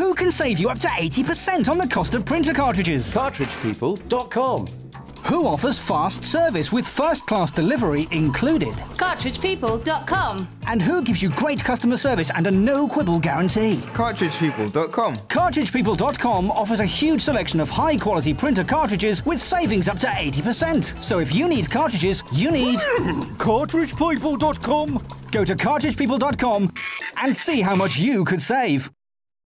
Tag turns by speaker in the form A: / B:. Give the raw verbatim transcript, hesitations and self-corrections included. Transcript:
A: Who can save you up to eighty percent on the cost of printer cartridges?
B: Cartridge people dot com.
A: Who offers fast service with first-class delivery included?
C: Cartridge people dot com.
A: And who gives you great customer service and a no-quibble guarantee?
D: Cartridge people dot com.
A: Cartridge people dot com offers a huge selection of high-quality printer cartridges with savings up to eighty percent. So if you need cartridges, you need Cartridge people dot com. Go to Cartridge people dot com and see how much you could save.